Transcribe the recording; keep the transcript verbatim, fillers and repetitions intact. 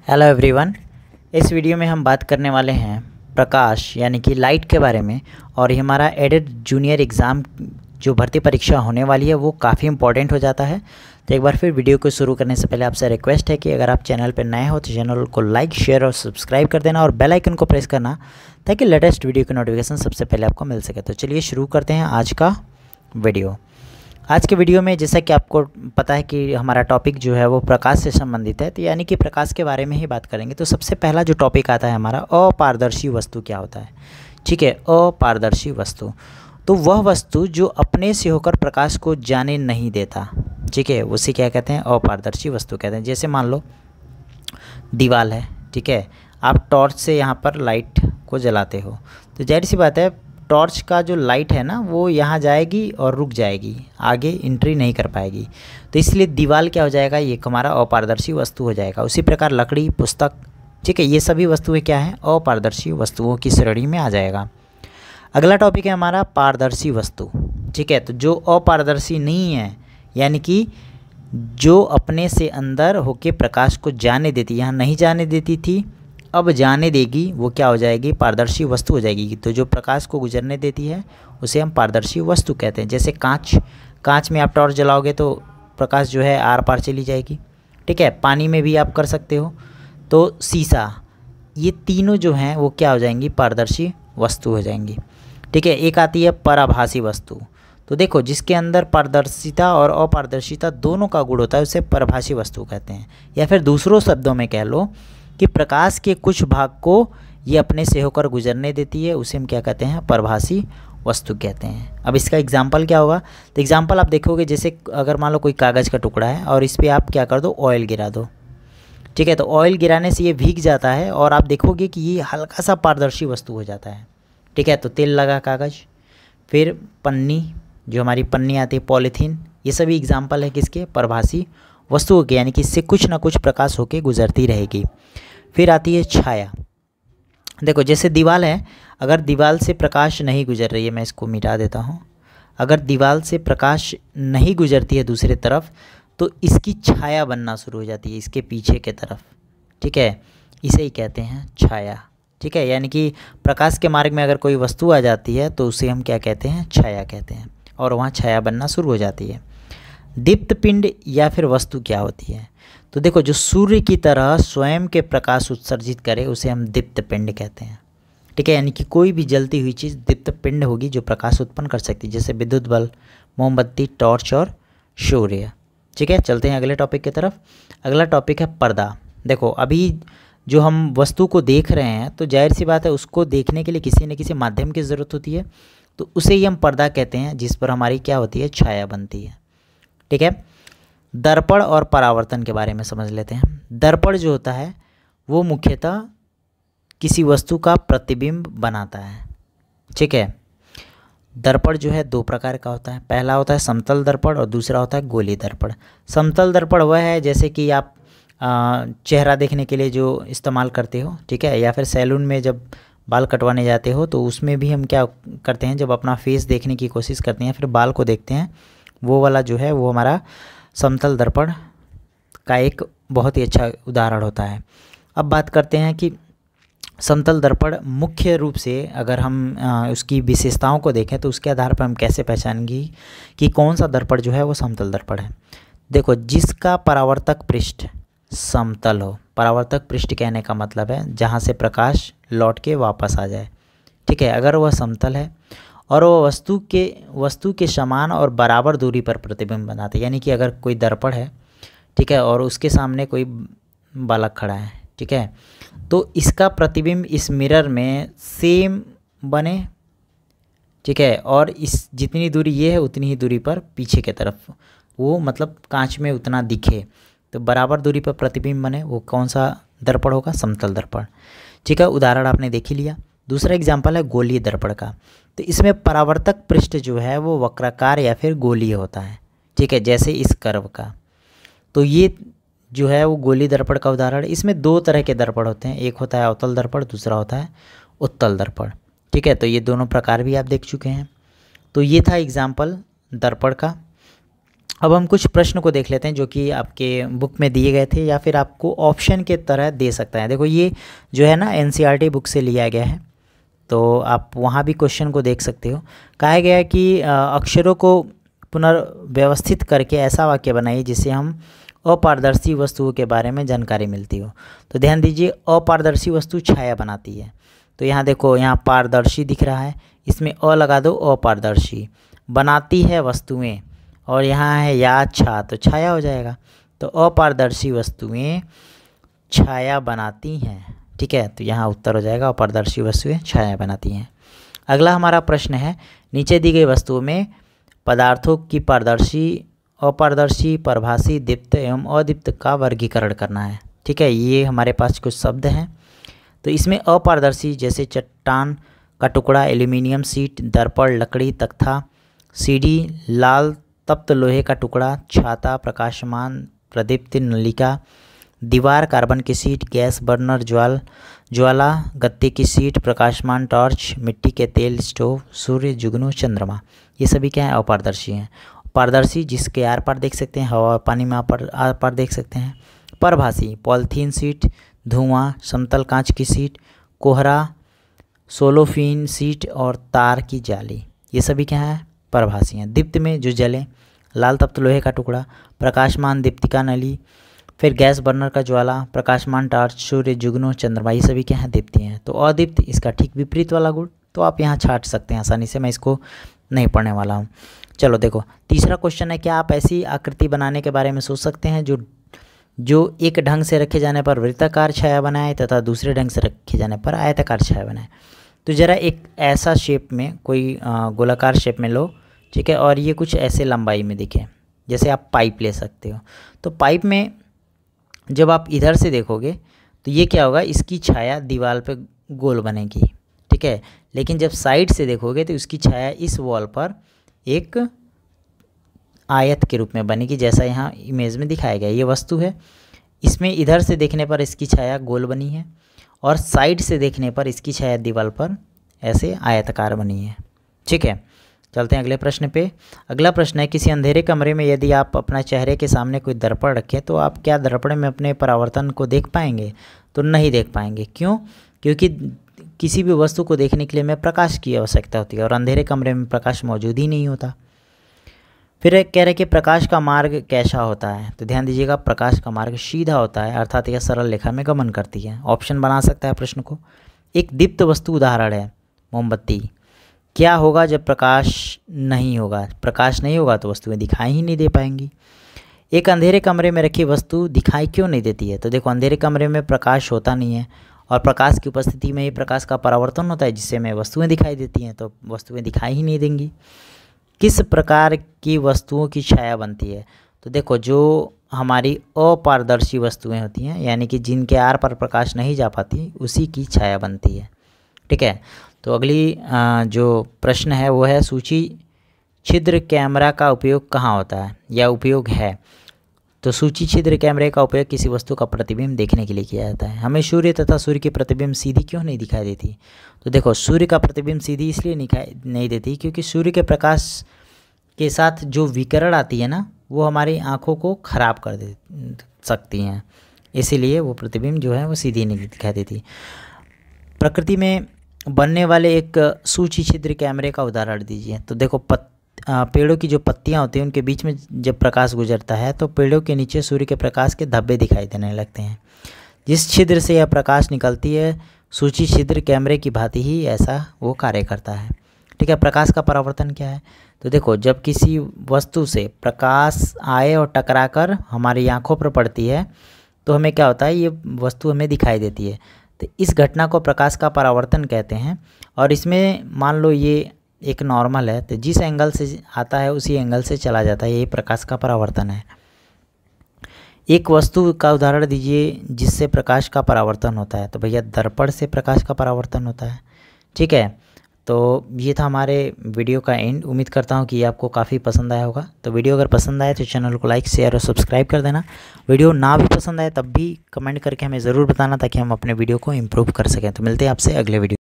Hello everyone. इस video में हम बात करने वाले हैं प्रकाश यानी कि लाइट के बारे में। और ये हमारा एडेड जूनियर एग्ज़ाम जो भर्ती परीक्षा होने वाली है वो काफ़ी इंपॉर्टेंट हो जाता है। तो एक बार फिर वीडियो को शुरू करने से पहले आपसे रिक्वेस्ट है कि अगर आप चैनल पर नए हो तो चैनल को लाइक शेयर और सब्सक्राइब कर देना और बेल आइकन को प्रेस करना ताकि लेटेस्ट वीडियो की नोटिफिकेशन सबसे पहले आपको मिल सके। तो चलिए शुरू करते हैं आज का वीडियो। आज के वीडियो में जैसा कि आपको पता है कि हमारा टॉपिक जो है वो प्रकाश से संबंधित है, तो यानी कि प्रकाश के बारे में ही बात करेंगे। तो सबसे पहला जो टॉपिक आता है हमारा, अपारदर्शी वस्तु क्या होता है। ठीक है, अपारदर्शी वस्तु तो वह वस्तु जो अपने से होकर प्रकाश को जाने नहीं देता। ठीक है, उसे क्या कहते हैं, अपारदर्शी वस्तु कहते हैं। जैसे मान लो दीवार है, ठीक है, आप टॉर्च से यहाँ पर लाइट को जलाते हो तो जाहिर सी बात है टॉर्च का जो लाइट है ना वो यहाँ जाएगी और रुक जाएगी, आगे एंट्री नहीं कर पाएगी। तो इसलिए दीवार क्या हो जाएगा, ये हमारा अपारदर्शी वस्तु हो जाएगा। उसी प्रकार लकड़ी, पुस्तक, ठीक है, ये सभी वस्तुएं क्या हैं, अपारदर्शी वस्तुओं की श्रेणी में आ जाएगा। अगला टॉपिक है हमारा पारदर्शी वस्तु। ठीक है, तो जो अपारदर्शी नहीं है यानी कि जो अपने से अंदर होके प्रकाश को जाने देती, यहाँ नहीं जाने देती थी अब जाने देगी, वो क्या हो जाएगी, पारदर्शी वस्तु हो जाएगी। तो जो प्रकाश को गुजरने देती है उसे हम पारदर्शी वस्तु कहते हैं। जैसे कांच, कांच में आप टॉर्च जलाओगे तो प्रकाश जो है आर पार चली जाएगी। ठीक है, पानी में भी आप कर सकते हो। तो शीशा, ये तीनों जो हैं वो क्या हो जाएंगी, पारदर्शी वस्तु हो जाएंगी। ठीक है, एक आती है पराभासी वस्तु। तो देखो जिसके अंदर पारदर्शिता और अपारदर्शिता दोनों का गुण होता है उसे पराभासी वस्तु कहते हैं। या फिर दूसरों शब्दों में कह लो कि प्रकाश के कुछ भाग को ये अपने से होकर गुजरने देती है, उसे हम क्या कहते हैं, परभासी वस्तु कहते हैं। अब इसका एग्जाम्पल क्या होगा, तो एग्जाम्पल आप देखोगे जैसे अगर मान लो कोई कागज़ का टुकड़ा है और इस पर आप क्या कर दो, ऑयल गिरा दो। ठीक है, तो ऑयल गिराने से ये भीग जाता है और आप देखोगे कि ये हल्का सा पारदर्शी वस्तु हो जाता है। ठीक है, तो तेल लगा कागज़, फिर पन्नी, जो हमारी पन्नी आती है पॉलीथीन, ये सभी एग्जाम्पल है किसके, परभासी वस्तुओं के, यानी कि इससे कुछ ना कुछ प्रकाश होकर गुजरती रहेगी। फिर आती है छाया। देखो जैसे दीवार है, अगर दीवार से प्रकाश नहीं गुजर रही है, मैं इसको मिटा देता हूँ, अगर दीवार से प्रकाश नहीं गुजरती है दूसरी तरफ तो इसकी छाया बनना शुरू हो जाती है इसके पीछे के तरफ। ठीक है, इसे ही कहते हैं छाया। ठीक है, यानी कि प्रकाश के मार्ग में अगर कोई वस्तु आ जाती है तो उसे हम क्या कहते हैं, छाया कहते हैं, और वहाँ छाया बनना शुरू हो जाती है। दीप्त पिंड या फिर वस्तु क्या होती है, तो देखो जो सूर्य की तरह स्वयं के प्रकाश उत्सर्जित करे उसे हम दीप्त पिंड कहते हैं। ठीक है, यानी कि कोई भी जलती हुई चीज़ दीप्त पिंड होगी जो प्रकाश उत्पन्न कर सकती है, जैसे विद्युत बल्ब, मोमबत्ती, टॉर्च और सूर्य। ठीक है, चलते हैं अगले टॉपिक की तरफ। अगला टॉपिक है पर्दा। देखो अभी जो हम वस्तु को देख रहे हैं तो जाहिर सी बात है उसको देखने के लिए किसी न किसी माध्यम की ज़रूरत होती है, तो उसे ही हम पर्दा कहते हैं, जिस पर हमारी क्या होती है, छाया बनती है। ठीक है, दर्पण और परावर्तन के बारे में समझ लेते हैं। दर्पण जो होता है वो मुख्यतः किसी वस्तु का प्रतिबिंब बनाता है। ठीक है, दर्पण जो है दो प्रकार का होता है, पहला होता है समतल दर्पण और दूसरा होता है गोलीय दर्पण। समतल दर्पण वह है जैसे कि आप आ, चेहरा देखने के लिए जो इस्तेमाल करते हो, ठीक है, या फिर सैलून में जब बाल कटवाने जाते हो तो उसमें भी हम क्या करते हैं, जब अपना फेस देखने की कोशिश करते हैं फिर बाल को देखते हैं, वो वाला जो है वो हमारा समतल दर्पण का एक बहुत ही अच्छा उदाहरण होता है। अब बात करते हैं कि समतल दर्पण मुख्य रूप से अगर हम आ, उसकी विशेषताओं को देखें तो उसके आधार पर हम कैसे पहचानेंगे कि कौन सा दर्पण जो है वो समतल दर्पण है। देखो जिसका परावर्तक पृष्ठ समतल हो, परावर्तक पृष्ठ कहने का मतलब है जहाँ से प्रकाश लौट के वापस आ जाए। ठीक है, अगर वह समतल है और वो वस्तु के वस्तु के समान और बराबर दूरी पर प्रतिबिंब बनाते हैं, यानी कि अगर कोई दर्पण है, ठीक है, और उसके सामने कोई बालक खड़ा है, ठीक है, तो इसका प्रतिबिंब इस मिरर में सेम बने। ठीक है, और इस जितनी दूरी ये है उतनी ही दूरी पर पीछे की तरफ वो मतलब कांच में उतना दिखे, तो बराबर दूरी पर प्रतिबिंब बने, वो कौन सा दर्पण होगा, समतल दर्पण। ठीक है, उदाहरण आपने देख ही लिया। दूसरा एग्जाम्पल है गोलीय दर्पण का। तो इसमें परावर्तक पृष्ठ जो है वो वक्राकार या फिर गोलीय होता है। ठीक है, जैसे इस कर्व का, तो ये जो है वो गोलीय दर्पण का उदाहरण। इसमें दो तरह के दर्पण होते हैं, एक होता है अवतल दर्पण, दूसरा होता है उत्तल दर्पण। ठीक है, तो ये दोनों प्रकार भी आप देख चुके हैं। तो ये था एग्जाम्पल दर्पण का। अब हम कुछ प्रश्न को देख लेते हैं जो कि आपके बुक में दिए गए थे या फिर आपको ऑप्शन के तरह दे सकता है। देखो ये जो है ना एनसीईआरटी बुक से लिया गया है, तो आप वहाँ भी क्वेश्चन को देख सकते हो। कहा गया है कि अक्षरों को पुनर्व्यवस्थित करके ऐसा वाक्य बनाइए जिससे हम अपारदर्शी वस्तुओं के बारे में जानकारी मिलती हो। तो ध्यान दीजिए, अपारदर्शी वस्तु छाया बनाती है। तो यहाँ देखो, यहाँ पारदर्शी दिख रहा है, इसमें अ लगा दो, अपारदर्शी। बनाती है वस्तुएं, और यहाँ है या छा, तो छाया हो जाएगा। तो अपारदर्शी वस्तुएं छाया बनाती हैं, ठीक है। तो यहाँ उत्तर हो जाएगा अपारदर्शी वस्तुएं छाया बनाती हैं। अगला हमारा प्रश्न है, नीचे दी गई वस्तुओं में पदार्थों की पारदर्शी, अपारदर्शी, परभासी, दीप्त एवं अदीप्त का वर्गीकरण करना है, ठीक है। ये हमारे पास कुछ शब्द हैं। तो इसमें अपारदर्शी जैसे चट्टान का टुकड़ा, एल्यूमिनियम शीट, दर्पण, लकड़ी, तख्ता, सीढ़ी, लाल तप्त लोहे का टुकड़ा, छाता, प्रकाशमान प्रदीप्त नलिका, दीवार, कार्बन की शीट, गैस बर्नर, ज्वाल ज्वाला, गत्ते की शीट, प्रकाशमान टॉर्च, मिट्टी के तेल, स्टोव, सूर्य, जुगनू, चंद्रमा, ये सभी क्या हैं, अपारदर्शी हैं। पारदर्शी जिसके आर पार देख सकते हैं, हवा और पानी में आर आर पार देख सकते हैं। परभासी पॉलीथीन शीट, धुआं, समतल कांच की शीट, कोहरा, सोलोफिन शीट और तार की जाली, ये सभी क्या हैं, परभासी हैं। दीप्त में जो जले, लाल तप्त लोहे का टुकड़ा, प्रकाशमान दीप्तिका नली, फिर गैस बर्नर का ज्वाला, प्रकाशमान टॉर्च, सूर्य, जुगनू, चंद्रमा, ये सभी क्या हैं, दीप्ति हैं। तो अदीप्त इसका ठीक विपरीत वाला गुण, तो आप यहाँ छाट सकते हैं आसानी से, मैं इसको नहीं पढ़ने वाला हूँ। चलो देखो, तीसरा क्वेश्चन है, क्या आप ऐसी आकृति बनाने के बारे में सोच सकते हैं जो जो एक ढंग से रखे जाने पर वृत्ताकार छाया बनाए तथा दूसरे ढंग से रखे जाने पर आयताकार छाया बनाए। तो ज़रा एक ऐसा शेप में, कोई गोलाकार शेप में लो, ठीक है, और ये कुछ ऐसे लंबाई में दिखे, जैसे आप पाइप ले सकते हो। तो पाइप में जब आप इधर से देखोगे तो ये क्या होगा, इसकी छाया दीवार पे गोल बनेगी, ठीक है। लेकिन जब साइड से देखोगे तो उसकी छाया इस वॉल पर एक आयत के रूप में बनेगी, जैसा यहाँ इमेज में दिखाया गया। ये वस्तु है, इसमें इधर से देखने पर इसकी छाया गोल बनी है और साइड से देखने पर इसकी छाया दीवार पर ऐसे आयताकार बनी है, ठीक है। चलते हैं अगले प्रश्न पे। अगला प्रश्न है, किसी अंधेरे कमरे में यदि आप अपना चेहरे के सामने कोई दर्पण रखें तो आप क्या दर्पण में अपने परावर्तन को देख पाएंगे? तो नहीं देख पाएंगे। क्यों? क्योंकि किसी भी वस्तु को देखने के लिए हमें प्रकाश की आवश्यकता होती है और अंधेरे कमरे में प्रकाश मौजूद ही नहीं होता। फिर एक कह रहे कि प्रकाश का मार्ग कैसा होता है? तो ध्यान दीजिएगा, प्रकाश का मार्ग सीधा होता है, अर्थात यह सरल रेखा में गमन करती है। ऑप्शन बना सकता है प्रश्न को। एक दीप्त वस्तु उदाहरण है मोमबत्ती। क्या होगा जब प्रकाश नहीं होगा? प्रकाश नहीं होगा तो वस्तुएं दिखाई ही नहीं दे पाएंगी। एक अंधेरे कमरे में रखी वस्तु दिखाई क्यों नहीं देती है? तो देखो, अंधेरे कमरे में प्रकाश होता नहीं है और प्रकाश की उपस्थिति में ही प्रकाश का परावर्तन होता है, जिससे हमें वस्तुएं दिखाई देती हैं, तो वस्तुएं दिखाई ही नहीं देंगी। किस प्रकार की वस्तुओं की छाया बनती है? तो देखो, जो हमारी अपारदर्शी वस्तुएं होती हैं, यानी कि जिनके आर पर प्रकाश नहीं जा पाती, उसी की छाया बनती है, ठीक है। तो अगली जो प्रश्न है वो है, सूची छिद्र कैमरा का उपयोग कहाँ होता है या उपयोग है? तो सूची छिद्र कैमरे का उपयोग किसी वस्तु का प्रतिबिंब देखने के लिए किया जाता है। हमें सूर्य तथा सूर्य की प्रतिबिंब सीधी क्यों नहीं दिखाई देती? तो देखो, सूर्य का प्रतिबिंब सीधी इसलिए दिखाई नहीं देती क्योंकि सूर्य के प्रकाश के साथ जो विकिरण आती है ना, वो हमारी आँखों को खराब कर दे सकती हैं, इसीलिए वो प्रतिबिंब जो है वो सीधी नहीं दिखाई देती। प्रकृति में बनने वाले एक सूची छिद्र कैमरे का उदाहरण दीजिए। तो देखो, पत पेड़ों की जो पत्तियां होती हैं उनके बीच में जब प्रकाश गुजरता है तो पेड़ों के नीचे सूर्य के प्रकाश के धब्बे दिखाई देने लगते हैं। जिस छिद्र से यह प्रकाश निकलती है, सूची छिद्र कैमरे की भांति ही ऐसा वो कार्य करता है, ठीक है। प्रकाश का परावर्तन क्या है? तो देखो, जब किसी वस्तु से प्रकाश आए और टकराकर हमारी आँखों पर पड़ती है तो हमें क्या होता है, ये वस्तु हमें दिखाई देती है। तो इस घटना को प्रकाश का परावर्तन कहते हैं। और इसमें मान लो ये एक नॉर्मल है, तो जिस एंगल से आता है उसी एंगल से चला जाता है, यही प्रकाश का परावर्तन है। एक वस्तु का उदाहरण दीजिए जिससे प्रकाश का परावर्तन होता है। तो भैया, दर्पण से प्रकाश का परावर्तन होता है, ठीक है। तो ये था हमारे वीडियो का एंड। उम्मीद करता हूँ कि ये आपको काफ़ी पसंद आया होगा। तो वीडियो अगर पसंद आए तो चैनल को लाइक, शेयर और सब्सक्राइब कर देना। वीडियो ना भी पसंद आए तब भी कमेंट करके हमें ज़रूर बताना, ताकि हम अपने वीडियो को इम्प्रूव कर सकें। तो मिलते हैं आपसे अगले वीडियो।